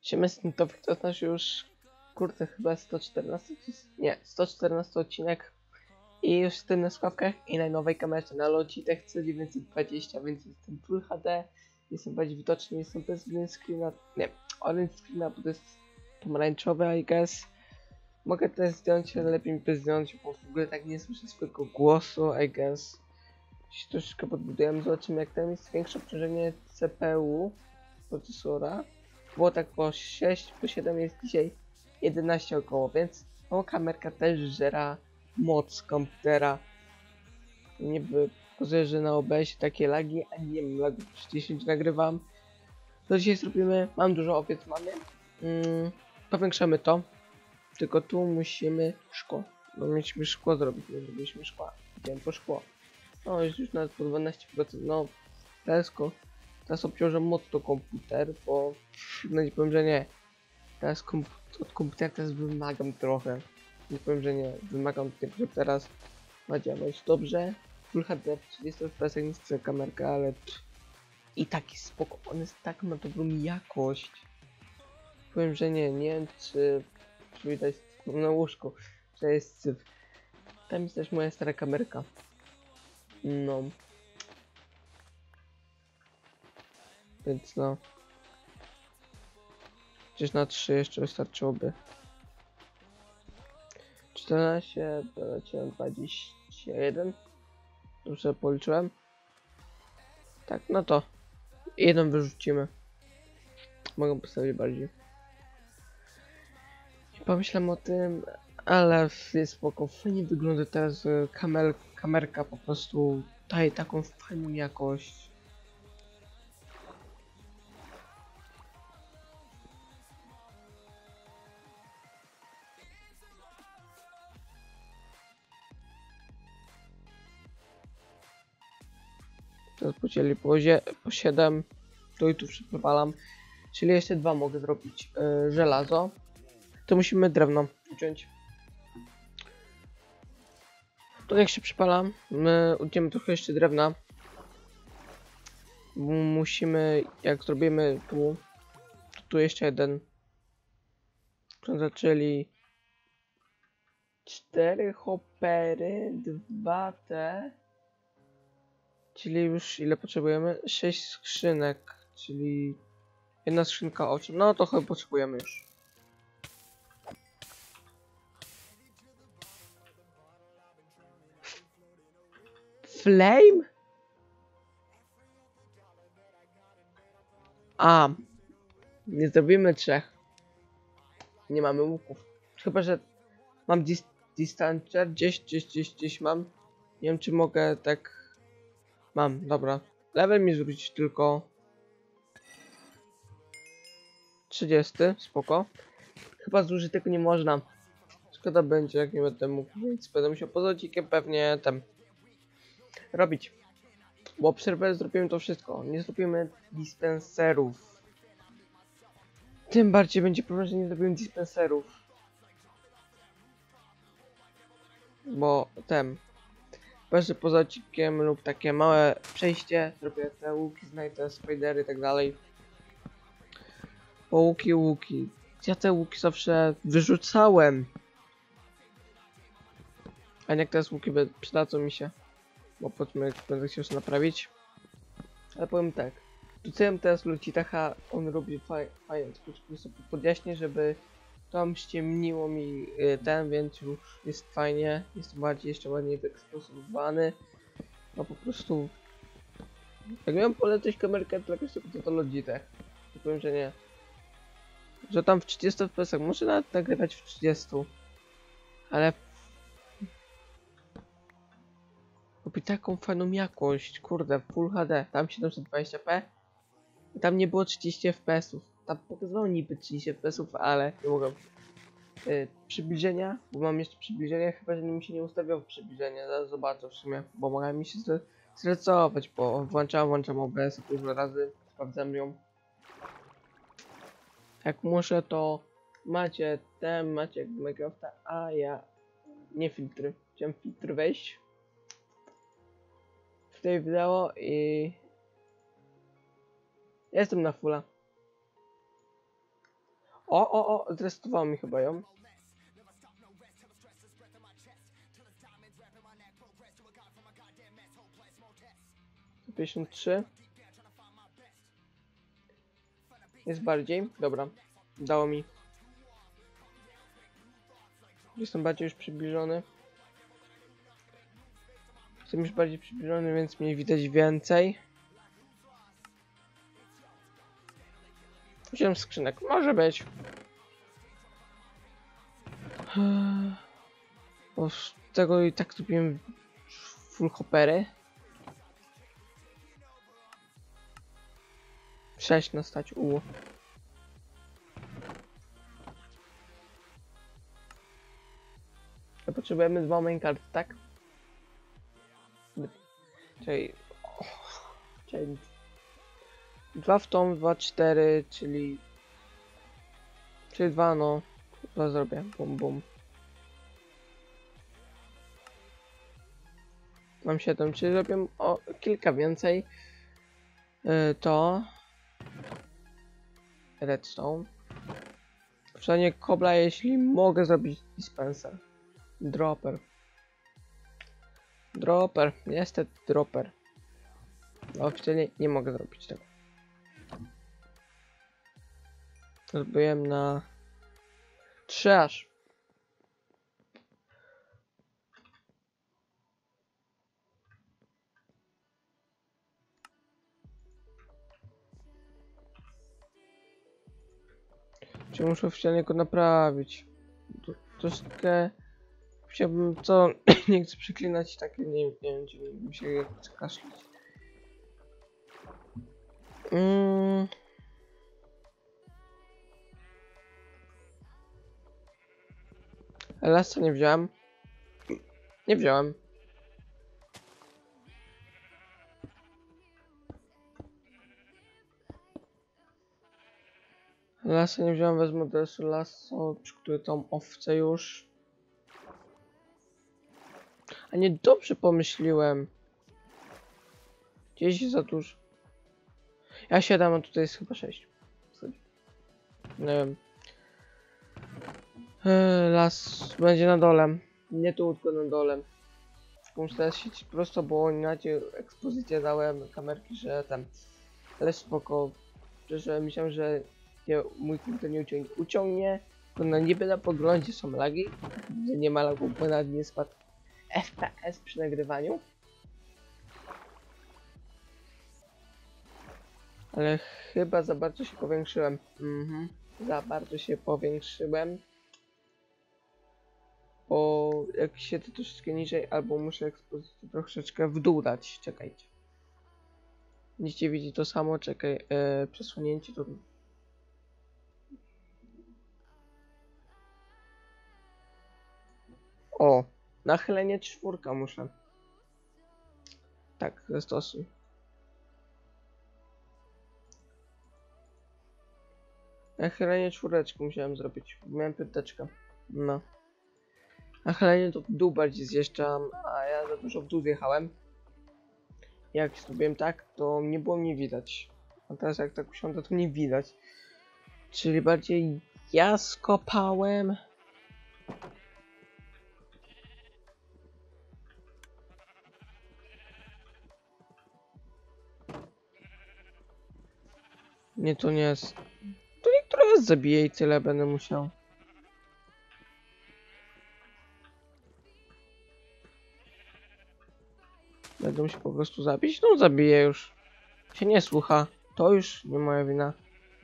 Siemestnitowych to znasz już, kurde, chyba 114, nie, 114 odcinek i już jestem na słuchawkach i na nowej kamerze na Logitech C920, więc jestem Full HD, jestem bardziej widoczny, jestem bez green screena, nie, orange screena, bo to jest pomarańczowe, I guess. Mogę też zdjąć, ale lepiej mi to zdjąć, bo w ogóle tak nie słyszę swojego głosu, I guess. Jeśli troszeczkę podbudujemy, zobaczymy jak tam jest większe obciążenie CPU procesora. Było tak po 6, po 7, jest dzisiaj 11 około, więc tą kamerka też żera moc komputera. Niby pokazuje, że na OBS takie lagi, a nie mam lagów, przy 10 nagrywam. To dzisiaj zrobimy, mam dużo owiec, mamy. Powiększamy to, tylko tu musimy szkło, bo mieliśmy szkło zrobić, nie zrobiliśmy szkła, idziemy po szkło. No jest już nawet po 12%, no teraz obciążam mocno komputer, bo no nie powiem, że nie. Teraz od komputera teraz wymagam trochę. Nie powiem, że nie. Wymagam tego, że teraz ma działać dobrze. Full HD w 30 fps nie chce kamerka, ale i tak jest spoko. On jest tak ma dobrą jakość. Powiem, że nie. Nie wiem, czy widać na łóżku, że jest syf. Tam jest też moja stara kamerka. No. Więc no. Gdzieś na 3 jeszcze wystarczyłoby. 14, doleciałem 21. Dobrze policzyłem. Tak, no to jeden wyrzucimy. Mogę postawić bardziej. I pomyślałem o tym, ale jest spoko. Fajnie wygląda teraz kamerka po prostu daje taką fajną jakość. Teraz podzieli po 7. Tu i tu przepalam. Czyli jeszcze 2 mogę zrobić. Żelazo. To musimy drewno wziąć. To jak się przypalam, my uciemy trochę jeszcze drewna. Musimy, jak zrobimy tu, to tu jeszcze jeden. Czyli 4 hoppery, 2 te. Czyli już ile potrzebujemy? 6 skrzynek, czyli jedna skrzynka 8. No to chyba potrzebujemy już. Flame? A, nie zrobimy 3. Nie mamy łuków. Chyba, że mam distancer, gdzieś mam. Nie wiem, czy mogę tak... Mam, dobra. Level mi zrobić tylko 30, spoko. Chyba zużyć tego nie można. Szkoda będzie, jak nie będę mógł, więc będę musiał poza odcinkiem pewnie tam robić. Bo obserwę zrobimy to wszystko. Nie zrobimy dispenserów. Tym bardziej będzie problem, że nie zrobimy dispenserów. Bo chyba, że poza odcinkiem lub takie małe przejście, zrobię te łuki, znajdę spidery i tak dalej. Bo łuki. Ja te łuki zawsze wyrzucałem. A jak teraz łuki przydadzą mi się. Bo powiedzmy, jak będę chciał się naprawić. Ale powiem tak. Rzucałem teraz Logitecha, on robi fajnie. Tylko sobie podjaśnię, żeby tam ściemniło mi więc już jest fajnie. Jest bardziej jeszcze ładniej wyeksponowany. No po prostu... Jak miałem polecieć kamerkę, to jakoś to Logitech. To powiem, że nie. Że tam w 30 fps, może nawet nagrywać w 30. Ale... robi taką fajną jakość, kurde, Full HD, tam 720p i tam nie było 30 fps. Tam pokazywało niby 30 fps, ale nie mogłem. Przybliżenia, bo mam jeszcze przybliżenie, chyba że mi się nie ustawiało przybliżenie, zaraz zobaczę w sumie, bo mogłem mi się zrecować, bo włączam OBS dużo razy, sprawdzam ją. Jak muszę, to macie Minecrafta, a ja nie filtry, chciałem filtr wejść w tej wideo i jestem na fulla. O, zrestowało mi chyba ją. To 53. Jest bardziej. Dobra. Dało mi. Jestem bardziej już przybliżony. Jestem już bardziej przybliżony, więc mnie widać więcej. 7 skrzynek. Może być. Bo z tego i tak kupiłem full hoppery. 6 na stać. Potrzebujemy 2 main card, tak? Czyli 2 w tą, 2, 4, czyli 2, no. 2 zrobię. Bum, bum. Mam 7, czyli zrobię o kilka więcej. To redstone. Przynajmniej kobla, jeśli mogę zrobić dispenser. Dropper. Niestety dropper. No, oficjalnie nie mogę zrobić tego. Zrobiłem na 3 aż. Czy muszę oficjalnie go naprawić? Troszkę chciałbym, co nie chcę przeklinać, takie nie wiem, czy mi się chce kaszleć. Lasa nie wziąłem. Nie wziąłem. Lasa nie wziąłem, wezmę teraz lasso, przygotuję tą owcę już. A nie, dobrze pomyśliłem. Gdzieś za dużo. Ja 7, a tutaj jest chyba 6. Nie wiem. Las będzie na dole. Nie tu, tylko na dole. Muszę teraz siedzieć prosto, bo inaczej ekspozycję dałem kamerki, że tam. Ale spoko. Że myślałem, że mój komputer nie uciągnie. Bo no niby na poglądzie są lagi. Że nie ma lagów, bo nawet nie spadł FPS przy nagrywaniu. Ale chyba za bardzo się powiększyłem. Za bardzo się powiększyłem. Bo jak siedzę troszeczkę niżej, albo muszę ekspozycję troszeczkę w dół dać. Czekajcie. Będziecie widzieć to samo, czekaj, przesunięcie to... O, nachylenie 4 muszę. Tak, zastosuj. Nachylenie 4 musiałem zrobić, miałem 5. No. Nachylenie to w dół bardziej zjeżdżam, a ja za dużo w dół zjechałem. Jak zrobiłem tak, to nie było mnie widać. A teraz jak tak usiądę, to nie widać. Czyli bardziej ja skopałem. Nie, to nie jest. To niektóre raz zabiję i tyle będę musiał. Będę musiał po prostu zabić? No zabiję już. Się nie słucha. To już nie moja wina.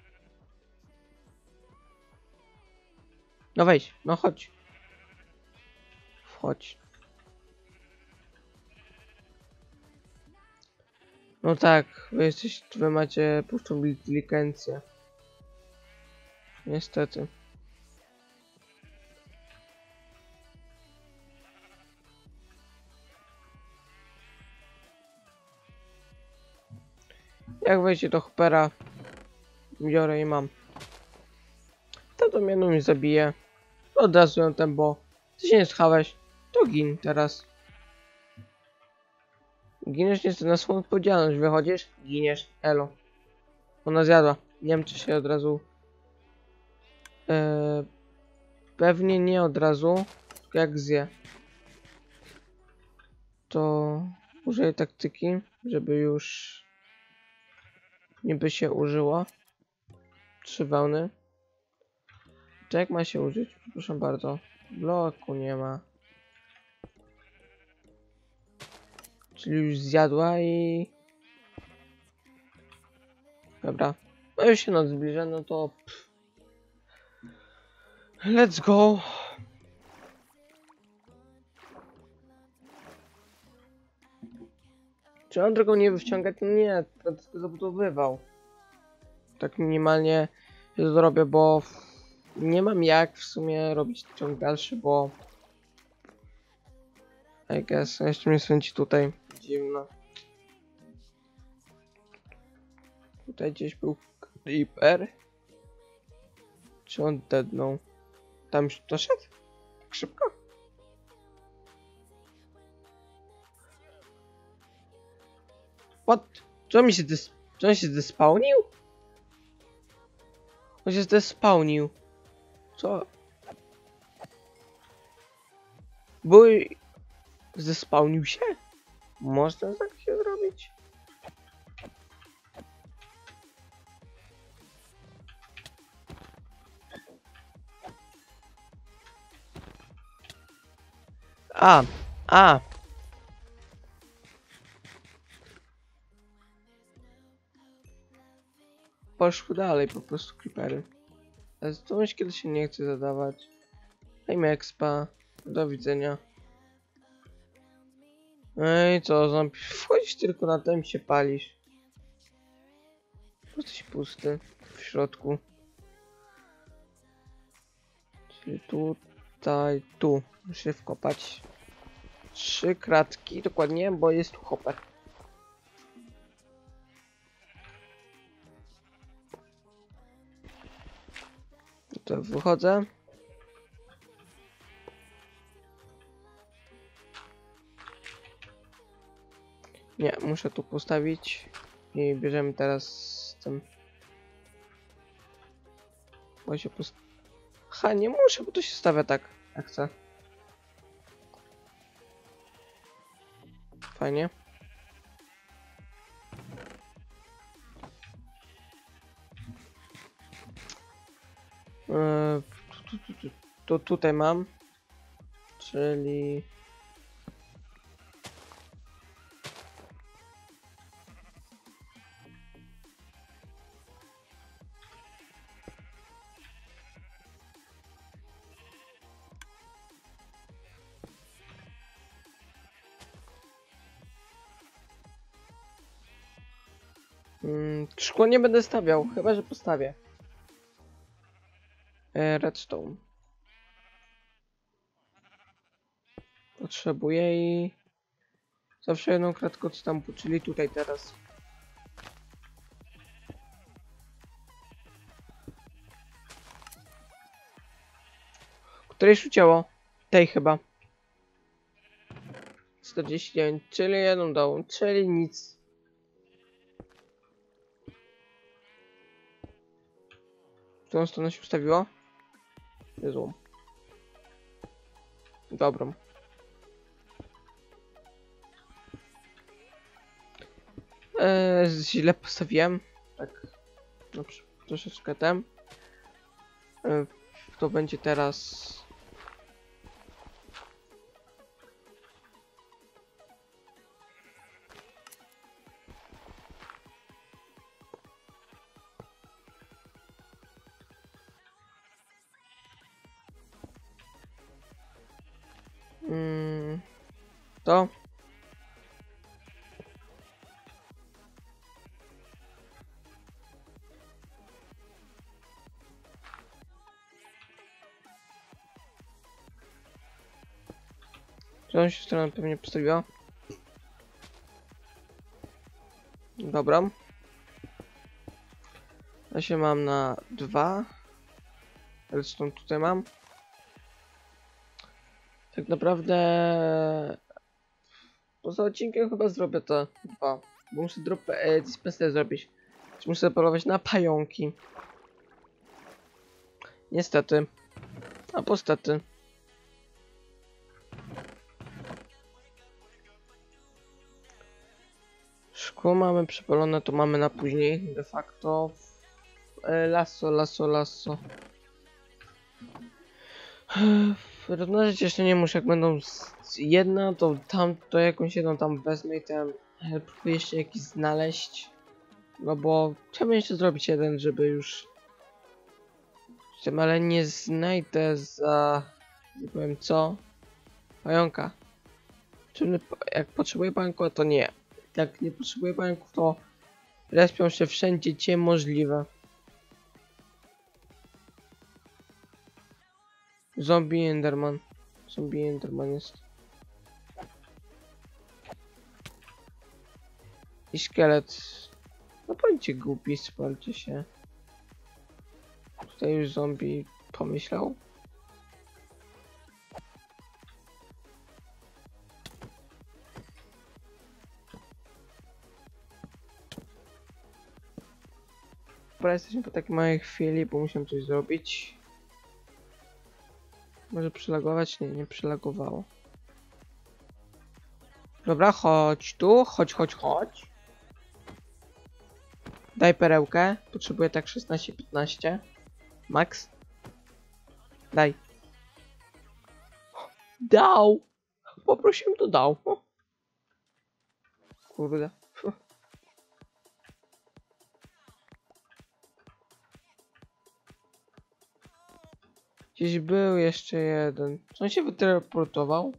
No wejdź, no chodź. Wchodź. No tak, wy macie puszczą licencję. Niestety. Jak wejdzie do Hoppera, biorę i mam. To mnie mnie zabije. Od razu ją ten, bo ty się nie schałeś, to gin teraz. Giniesz niestety na swoją odpowiedzialność. Wychodzisz, giniesz, elo. Ona zjadła. Nie wiem, czy się od razu Pewnie nie od razu, tylko jak zje. To użyję taktyki, żeby już niby się użyło. 3 wełny. To jak ma się użyć? Proszę bardzo. Bloku nie ma. Czyli już zjadła i... Dobra. No już się noc zbliża, no to... Let's go! Czy on drogą nie wciągać? No nie, to tylko zabudowywał. Tak minimalnie się zrobię, bo... Nie mam jak w sumie robić ciąg dalszy, bo... I guess, jeszcze mnie swędzi tutaj. Dziwno. Tutaj gdzieś był creeper. Czy on deadnął? Tam już doszedł? Tak szybko? What? Czy on się zdespawnił? On się zdespawnił. Co? Był... Zespawnił się? Można tak się zrobić? A! Poszły dalej po prostu creepery. Ale to myśl, kiedy się nie chce zadawać. Dajmy expa. Do widzenia. Ej, co, zombie? Wchodzisz tylko na tym, się palisz. Jesteś pusty w środku. Czyli tutaj, tu. Muszę wkopać 3 kratki, dokładnie, bo jest tu hopper. To wychodzę. Nie, muszę tu postawić. I bierzemy teraz z tym. Bo się Ha, nie muszę, bo to się stawia tak, jak chcę. Fajnie. Tutaj mam. Czyli... szkło nie będę stawiał, chyba że postawię. Redstone. Potrzebuję i... Zawsze jedną kratkę odstępu, czyli tutaj teraz. Której ucięło? Tej chyba. 49, czyli jedną dołą, czyli nic. W którą stronę się ustawiło? Złą. Dobrą. Źle postawiłem. Tak. No, troszeczkę tem. To będzie teraz... To. Którą się stronę pewnie postawiła. Dobra. Ja się mam na 2. Zresztą tutaj mam. Tak naprawdę... Poza odcinkiem chyba zrobię to 2. Bo muszę dispenser zrobić. Muszę polować na pająki. Niestety. A postety. Szkło mamy przepalone, to mamy na później. De facto. Lasso. Rozmnożyć jeszcze nie muszę, jak będą jedna, to tam, to jakąś jedną tam wezmę i tam próbuję jeszcze jakiś znaleźć. No bo chciałbym jeszcze zrobić jeden, żeby już... Ale nie znajdę za... nie powiem co. Pająka. Czy jak potrzebuję pająków, to nie. Jak nie potrzebuję pająków, to respią się wszędzie, gdzie możliwe. Zombie Enderman. Zombie Enderman jest. I szkielet. No bądźcie głupi, spalcie się. Tutaj już zombie pomyślał. Dobra, jesteśmy po takiej małej chwili, bo musimy coś zrobić. Może przylagować? Nie, nie przylagowało. Dobra, chodź tu, chodź. Daj perełkę. Potrzebuję tak 16-15. Max. Daj. Dał! Poprosiłem, to dał. O. Kurde. Gdzieś był jeszcze jeden. Czy on się wyteleportował?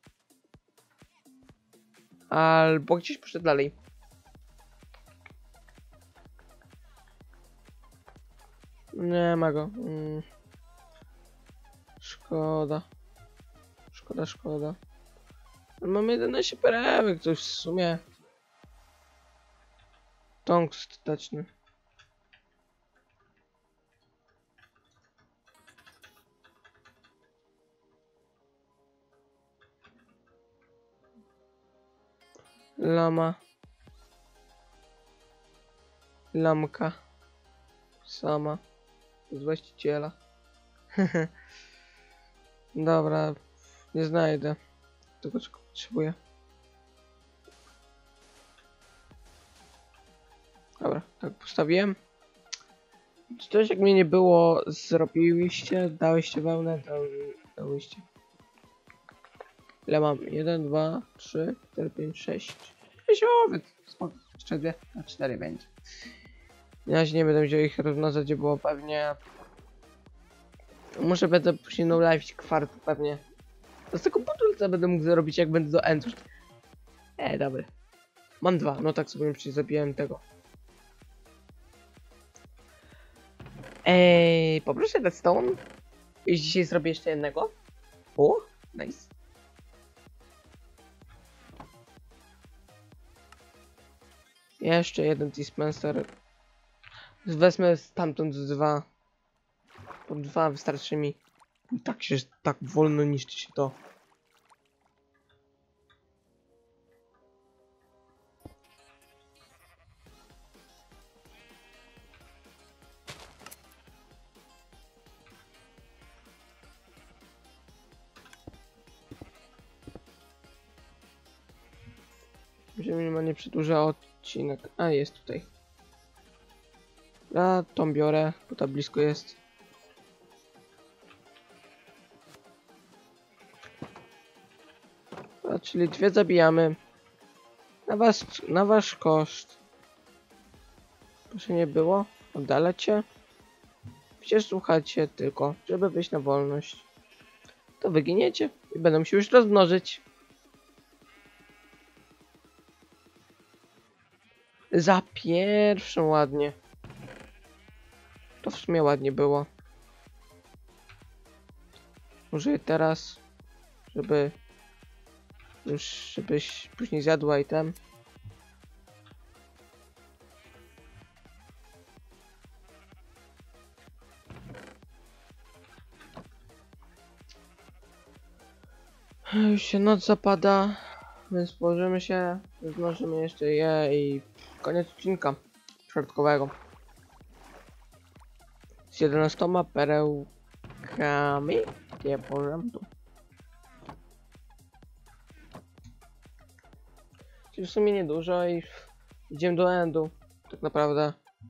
Albo gdzieś poszedł dalej. Nie ma go. Szkoda. Szkoda. Ale mam 11 perełek, to już w sumie... Tongst taczny. Lama. Lamka. Sama. Z właściciela. Dobra. Nie znajdę tego, czego potrzebuję. Dobra, tak postawiłem. Czy coś jak mnie nie było, zrobiliście? Dałeście wełnę? Dałyście. Ile mam? 1, 2, 3, 4, 5, 6. 6 owiec. Spoko. Jeszcze 2, a 4 będzie. Na razie nie będę musiał ich rozmnażać, gdzie było pewnie. Muszę będę później no live kwartu pewnie. To z tego budulca będę mógł zarobić, jak będę do endu. Dobry. Mam 2, no tak sobie przecież zabiłem tego. Poproszę redstone. I dzisiaj zrobię jeszcze jednego. O, nice. Jeszcze jeden dispenser. Wezmę stamtąd 2. Po 2 wystarczy mi. I tak się, tak wolno niszczy się to. Ziemia nie przedłuża odcinek. A, jest tutaj. Ja tą biorę, bo ta blisko jest. A, czyli 2 zabijamy. Na wasz koszt. Proszę nie było. Oddalę cię. Przecież słuchacie tylko, żeby wyjść na wolność. To wyginiecie i będą się już rozmnożyć. Za pierwszą ładnie. To w sumie ładnie było. Użyję teraz, żeby już, żebyś później zjadła item. Już się noc zapada, więc położymy się, znożymy jeszcze je i koniec odcinka środkowego. Z 11 pereł Kami, nie pożam tu. Czyli w sumie niedużo i idziemy do endu, tak naprawdę.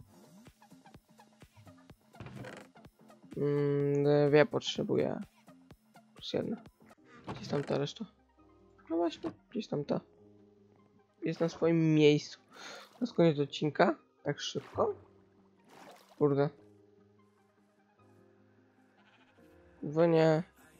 Dwie potrzebuję. Plus jedna. Gdzieś tam ta reszta. No właśnie, gdzieś tam ta. Jest na swoim miejscu. To jest koniec odcinka. Tak szybko. Kurde. Bo nie.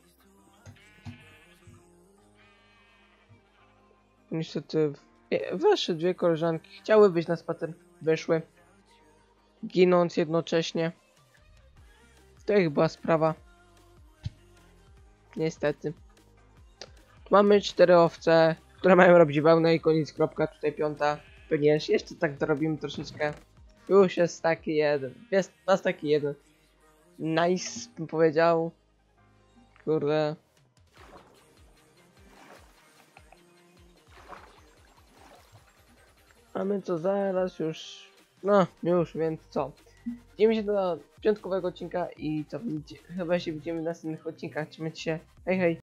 Niestety weszły dwie koleżanki. Chciały wyjść na spacer. Wyszły. Ginąc jednocześnie. To ich była sprawa. Niestety. Tu mamy 4 owce, które mają robić wełnę i koniec, kropka. Tutaj 5. Pewnie jeszcze tak dorobimy troszeczkę. Już jest taki jeden. Jest nas taki jeden. Nice, bym powiedział. Kurde. Mamy co zaraz już. No, już, więc co? Widzimy się do piątkowego odcinka i co? Chyba się widzimy w następnych odcinkach. Trzymajcie się. Hej, hej.